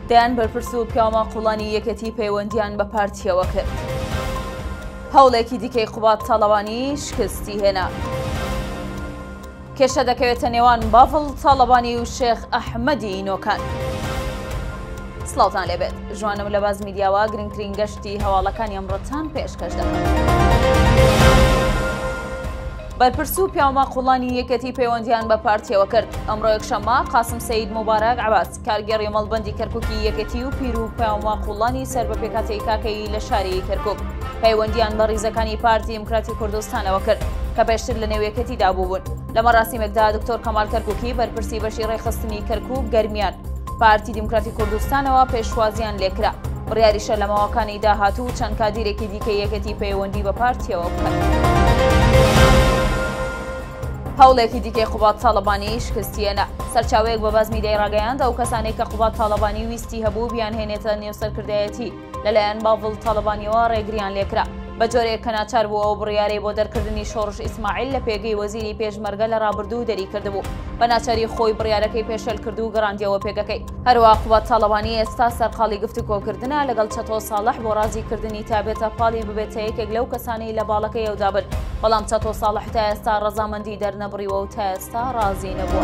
دەیان بەرپرس و پیاوە قوڵانی یەکەتی پەیوەندیان بە پارتیەوە کرد. هەوڵێکی دیکەی قوبات تاڵەبانی شکستی هێنا. کێشە دەکەوێتە نێوان باڤڵ تاڵەبانی و شێخ ئەحمەدی ئینۆکان. سڵاوتان لێبێت، ژوانم لە باز میدیاوە گرنگترین گەشتی هەواڵەکانی ئەمڕۆتان پێشکەش دەکەم. بەرپرس و پیاوە قوڵانی یەکەتی پەیوەندیان بە پارتیەوە کرد. ئەمڕۆ یەکشەممە قاسم سەید مبارەک عەباس کارگێڕی مەڵبەندی کەرکووکی یەکەتی و پیر و پیاوە قوڵانی سەربەپێکهاتەی کاکەی لە شاری کەرکووک پەیوەندیان بە ڕیزەکانی پارتی دموکراتی کوردستانەوە کرد کە پێشتر لە نێویەکەتیدا بووبوون. لە مەراسیمێکدا دکتۆر کەمال کەرکووکی بەرپرسی بەشی ڕێخستنی کەرکووک گەرمیان پارتی دموکراتی کوردستانەوە پێشوازیان لێکرا. بڕیاریشە لە ماوەکانی داهاتوو چەند کادیرێکی دیکەی یەکەتی پەیوەندی بە پارتیەوە بکات. هەوڵێکی دیکەی قوبات تاڵەبانی شکستیەنە. سەرچاوەیەک بە باز میدیای ڕاگەیاند ئەو کەسانەی کە قوبات تاڵەبانی ویستی هەبوو بیانهێنێتە نێوسەرکردایەتی لەلایەن باڤڵ تاڵەبانیەوە ڕێگریان لێکرا. بە جۆرێک کە ناچار بووە ئەو بڕیارەی بۆ دەرکردنی شۆڕش ئیسماعیل لە پێگەی وەزیری پێشمەرگە لە ڕابردوو دەری کردبوو. بە ناچاری خۆی بڕیارەکەی پێشەل کرد و گەڕاندیەوە پێگەکەی. هەروە قوبات تاڵەبانی ئێستا سەرقاڵی گفتوگۆکردنە لەگەڵ چەتۆ ساڵح بۆ ڕازیکردنی تابێتە پاڵی ببێتە یەکێک لەو کەسانی لە باڵەکەی ئەودا بن. بەڵام چەتۆ ساڵح تا ئێستا ڕەزامەندی دەرنەبڕیوە و تا ئێستا ڕازی نەبووە.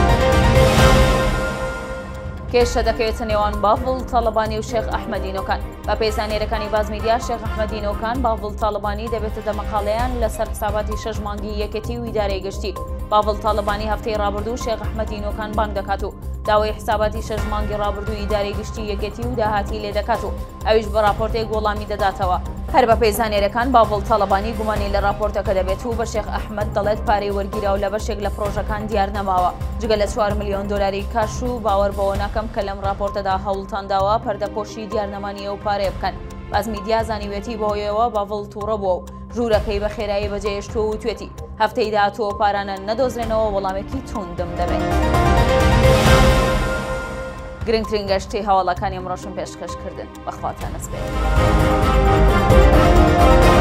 کێشە دەکەوێتە نێوان باڤڵ تاڵەبانی و شێخ ئەحمەدی ئینۆکان. بە پێزانێرەکانی باز میدیا شێخ ئەحمەدی ئینۆکان باڤڵ تاڵەبانی دەبێتە دەمەقاڵەیان لەسەر حساباتی 6 مانگی یەکەتی و ئیدارەی گشتی. باڤڵ تاڵەبانی هەفتەی ڕابردوو شێخ ئەحمەدی ئینۆکان بانگ دەکات و داوای حساباتی 6 مانگی ڕابردوو ئیدارەی گشتی یەکەتی و داهاتی لێ دەکات و ئەویش بە راپۆرتێک وەڵامی دەداتەوە. هەر بە پێزانێرەکان باڤڵ تاڵەبانی گومانی لە راپۆرتەکە دەبێت و بە شێخ ئەحمەد دەڵێت پارەی وەرگیرا و لە بەشێک لە پرۆژەکان دیار نەماوە. جگە لە 4 ملیۆن دۆلاری کاش و باوەڕ بەوە ناکەم کە لەم راپۆرتەدا هەوڵتان داوە پەردەپۆشی دیارنەمانی ئەو پارەیە بکەن. باز میدیا زانیوێتی بۆیەوە باڤڵ تووڕە بووە و ژوورەکەی بە خێرایی بەجێهێشتووە و توێتی هەفتەی داهاتووە پارانە نەدۆزرێنەوە وەڵامێکی توندم دەبێت. گرنگترین گەشتی هەواڵەکانی ئەمڕۆشم پێشکەشکردن. بەخواتان ئەسپێرم.